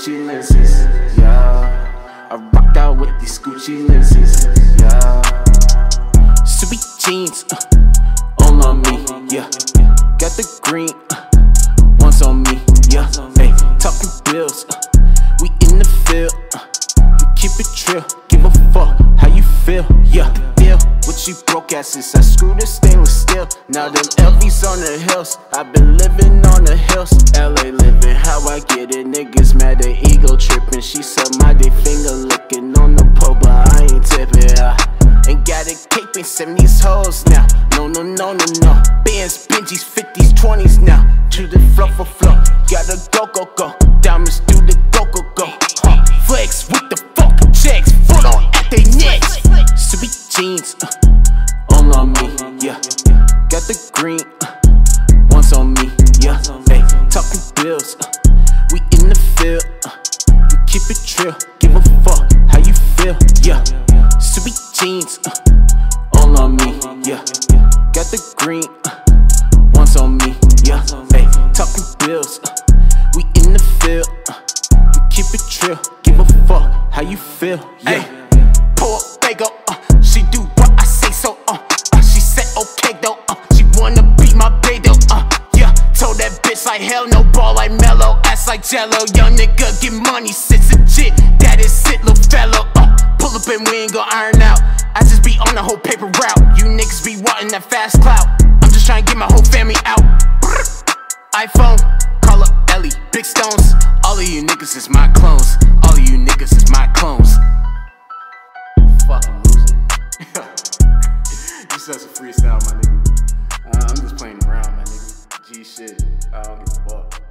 Gucci lenses, yeah. I rock out with these Gucci lenses, yeah. Sweet jeans, all on me, yeah. Got the green, ones on me, yeah. Hey, talking bills, we in the field, we keep it trill, give a fuck how you feel, yeah. Deal with you broke asses, I screw the stainless steel. Now them LVs on the hills, I've been living on the hills. LA living how I get it, niggas mad they ego tripping. She suck my dick finger licking on the pole, but I ain't tipping. Ain't got it caping 70s hoes now. No. Bands, Benjis, 50s, 20s now. To the flow for flow. Gotta go. Diamonds do the go. Flex with the fucking checks. Foot on at they necks. Sweet jeans, all on me, yeah. Got the green, ones on me, yeah. Hey, talking bills, we in the field, we keep it trill. Give a fuck how you feel, yeah. Sweet jeans, all on me, yeah. Got the green, ones on me, yeah. Hey, talking bills, we in the field, we keep it trill. Give a fuck how you feel, yeah. Pour bagel, she do what I say so, she said okay though, she wanna be my bae though, yeah. Told that bitch like hell no, ball like mellow, ass like jello. Young nigga get money, sits legit, that is it, little fellow. Pull up and we ain't gon' iron out. I just be on the whole paper route. You niggas be wanting that fast clout. I'm just trying to get my whole family out. iPhone, call up Ellie, big stones. All of you niggas is my clones. All of you niggas is my clones. Fucking loser. This is a freestyle, my nigga. I'm just playing around, my nigga. G shit. I don't give a fuck.